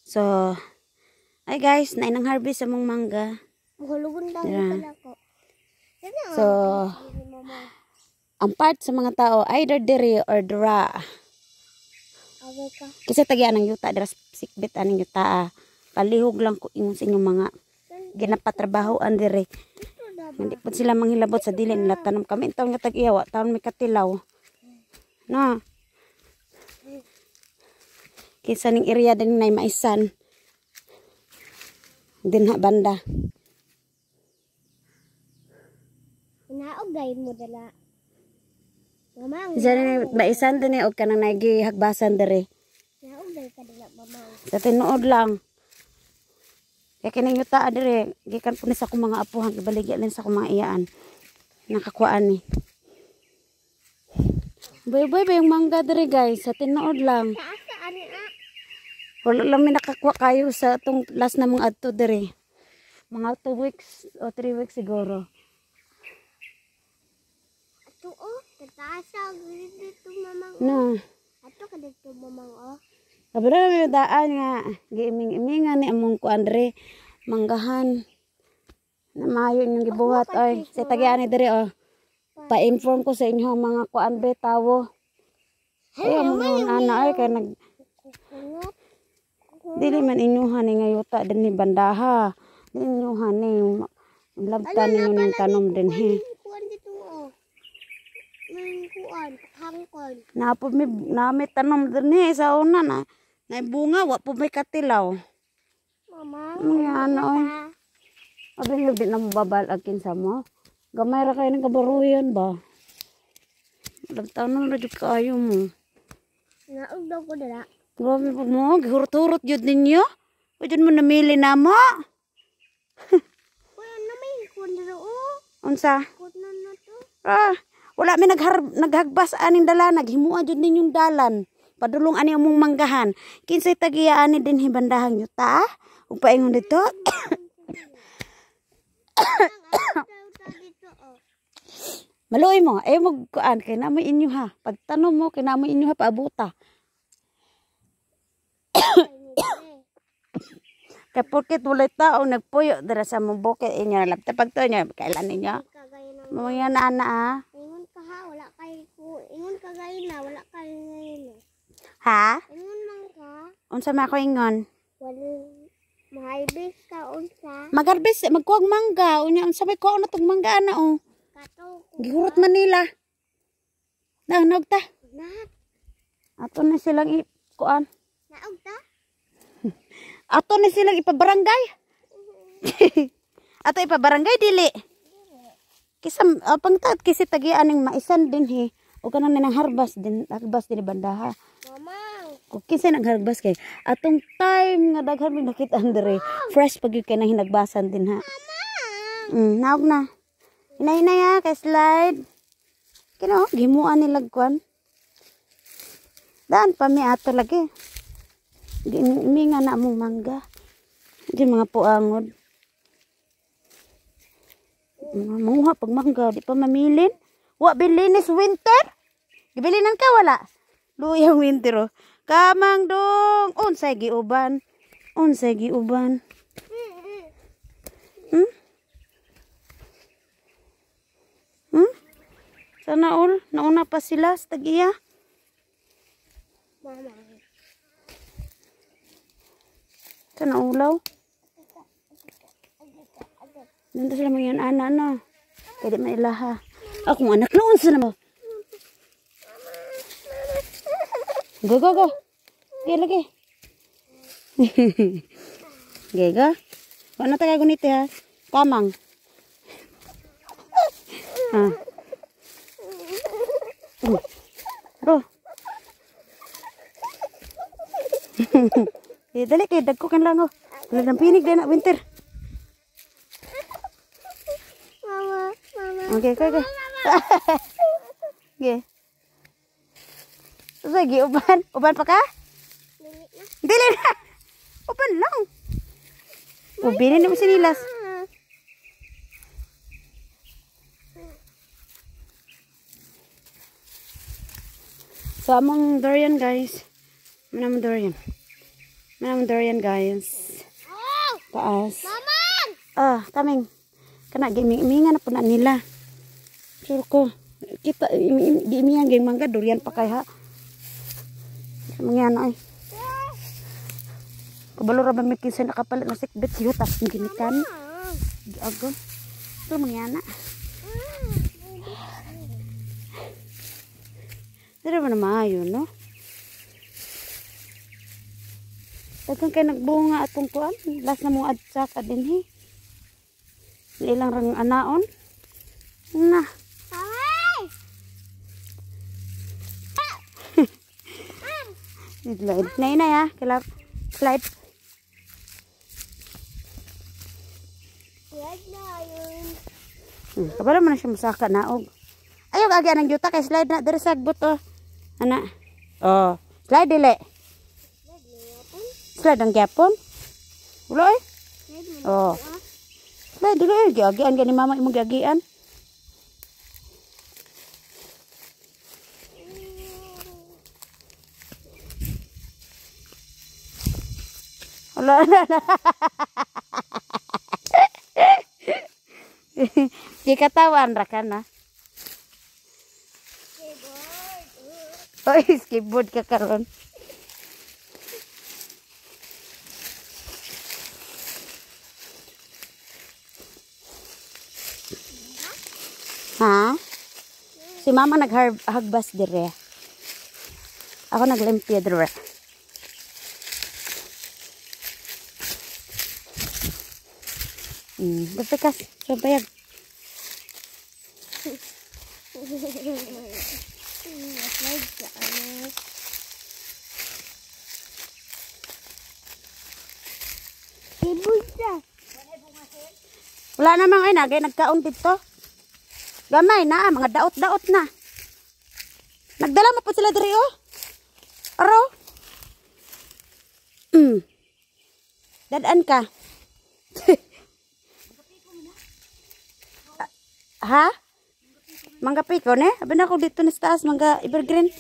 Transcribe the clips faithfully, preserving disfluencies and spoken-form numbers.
So, ay guys, nainang harvest among mangga. Mahulugon daw Yeah. pala ko. So, ang part sa mga tao, either diri or dira. Away ka. Kasi tagyan ng yuta, dira sikbit aning yuta. Ah. Palihog lang ko ingon sa inyong mga ginapatrabahoan diri. Hindi po sila manghilabot sa dili nila tanom kami. Taon nga tag-iyawa, taon may katilaw. No. Kisa ning area din na maisan. Din ha banda. Naogay mo dala. Mamang. Isa rin maisan din eh, o ka nang nagihagbasan diri. Naogay ka dala, mamang. Sa tinuod lang. Kaya kining yuta diri, gikan po ni sa akong mga apuhan, ibaligya lang sa akong mga iyaan. Nakakuan ni. Boy-boy ba yung mangga diri guys, sa tinuod lang. Saan na? Wala lang may nakakuha kayo sa itong last na mga adto diri. Mga two weeks o three weeks siguro. Ato oh, tatasa dito mamang. No. Ato ka dito mamang oh. Kabalo may daan nga, giiming-imingan ni among kuan diri, manggahan. Na maayo yung gibuhat oy. Sa tagian ni diri oh. Pa-inform ko sa inyo mga kuan be tawo. Ay mo ana ay kay nag dili man inyuhan ni ngayuta din ni bandaha. Dili inyuhan ni labtan ninyo ning tanom din he. Kuan dito oh. Nang kuan, hangkon. Napo mi nami tanom din he sa una na. Nay bunga wa po may katilaw. Mamang. Mga ano oy. Abi nga di na mababal akin sa mo. Gamay ra kayo ng kabaruyan ba? Labtan na radyo kaayo mo. Naog daw ko dala. Grabe po mo, gihurot-hurot yun ninyo. O dyan mo namili na mo. Kuya na may kuan dito oh. Unsa? Kuan na na to. Ah, wala may naghar naghagbas aning dalan, naghimuan jud ninyong dalan. Padulong ani among manggahan. Kinsay tagiyaan ni din hibandahang yuta. Ug paingon dito. Maluoy mo, ay mo kuan kay na may inyo ha. Pagtanom mo kay na may inyo ha paabuta. Kay porket walay tao nagpuyo dira sa mong bukid inyo labta pagto niya kailan ninyo. Mo yan ana ah. Ingon ka ha, wala kay ko. Ingon ka gay na, wala kay ngayon. Ha? Ingon man ka, Unsa man ako ingon? wala mahibis ka unsa. Magarbis magkuwag mangga unya unsa may kuha na tong mangga ana oh. Kato ko. Gihurot man nila. Nang nagta. Na, Ato na silang i kuan. naog ta? Ato na silang ipabarangay. Ato ipabarangay dili. Kisa uh, pangtad kisi tagian ning maisan din he. O kanang nang harbas din, harbas din bandaha. Mamang. Kung kinsa nagharvest kay atong time nga daghan mi nakita andre fresh pag yun kay nang hinagbasan din ha. Mm, naog na. Hinay-hinay ha kay slide. Kino gimuan nila kwan. Daan pa mi ato lagi. Giminga na among mangga. Di mga puangod. Manguha pag mangga di pa mamilin. Wa bilinis winter. Gibilinan ka wala. Luyang winter oh. Kamang dong. Unsay giuban. Unsay giuban. Hmm? Hmm? Sana all. Nauna pa sila sa tagiya. Mamang. Sana ulaw. Nandito sila mga yan ana no. Kaya di mailaha. Akong anak na unsa na mo. Go, go, go. Sige, lagi. Sige, go. Kung ano tayo gunit ha? Kamang. Ha. Go. Eh, dali kayo. Dagko kan lang oh. Wala ng pinig din na winter. Mama, mama. Okay, okay, okay. Okay. Sige, uban. Uban pa ka? Dili na. Uban lang. Ubinin mo sinilas. So, among durian guys. Ano among durian? Manang durian guys. Oh! Taas. Maman! Ah, kaming. Kana giming-imingan na po na nila. Sure ko. Kita, gimingan gayong mangga. Durian pa kay ha. Mangyan ay. Kabalo ra ba may kinsa nakapalit na sikbit. Yutas ng ginikan. Giagom. Ito mangyan na. Dito ba na maayo, no? Dagang kay nagbunga atong kuan. Last na mo adsaka din he. Ilang rang anaon. Na. Slide. Nay na ya. Kilap. Slide. Slide na yun. Hmm, kabalo man na siya masaka naog. Ayaw agi anang juta kay slide na. Dari sagbot oh. Ana. Oh. Slide dili. Slide ang gyapon. Ulo eh. Oh. Slide dili eh. Giagian gani mama imong giagian. Wala na na. Kikatawan ra ka na. Oy, skateboard ka karon. Ha? Si mama naghagbas dire. Ako naglimpia dire. Hmm, dapat so bayag. Wala namang ay nagay nagkaon dito. Gamay na mga daot-daot na. Nagdala mo po sila diri oh. Aro. Mm. Dadan ka. Ha? Mangga piko ne? Abi na ako dito na sa taas, mangga evergreen.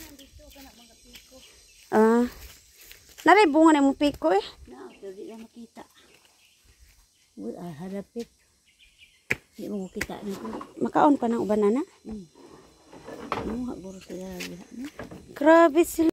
Ah. Nari bunga na mo piko eh. Na, dili lang makita. Wala ah, halapit. Di mo kita nito. Makaon pa ng uban na. Hmm. Ano, haburo sila. Grabe sila.